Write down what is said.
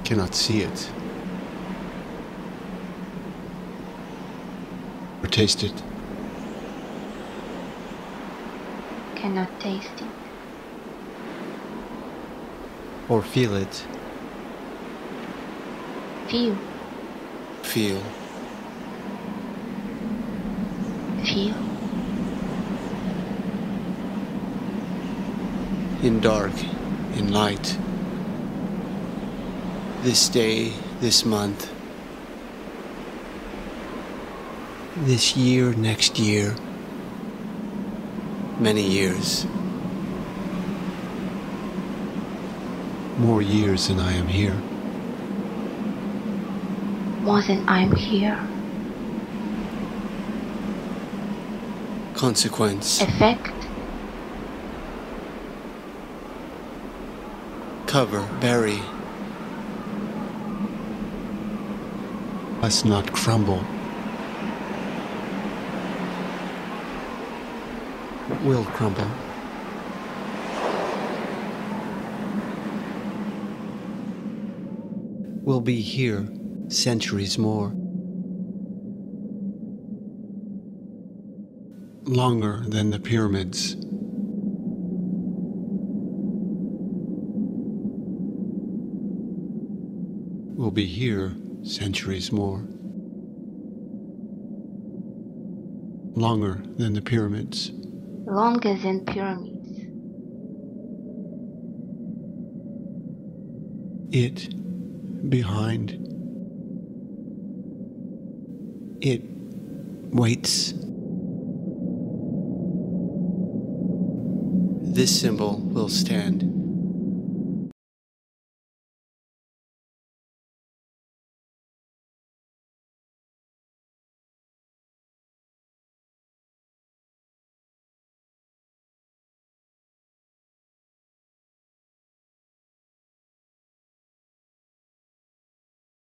cannot see it or taste it. Cannot taste it. Or feel it. Feel. Feel. Feel. In dark, in light. This day, this month. This year, next year. Many years. More years than I am here. More than I'm here. Consequence. Effect. Cover, bury. Must not crumble. Will crumble. Will be here centuries more. Longer than the pyramids. Will be here centuries more. Longer than the pyramids. Longer than pyramids. It behind. It waits. This symbol will stand.